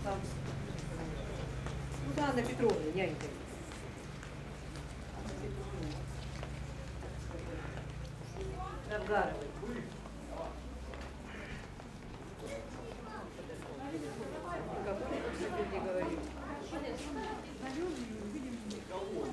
Ну, да, Анна Петровна, нянька. Равгаровой. Никакой не говорил.